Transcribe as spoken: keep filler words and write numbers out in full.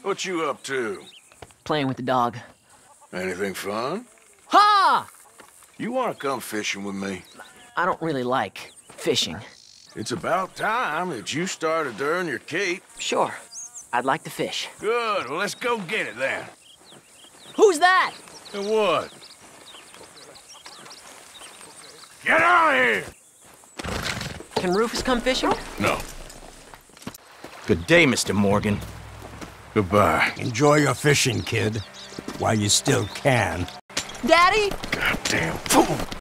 What you up to? Playing with the dog. Anything fun? Ha! You want to come fishing with me? I don't really like fishing. It's about time that you started to earn your keep. Sure. I'd like to fish. Good. Well, let's go get it then. Who's that? And what? Get out of here! Can Rufus come fishing? No. Good day, Mister Morgan. Goodbye. Enjoy your fishing, kid, while you still can. Daddy? Goddamn fool!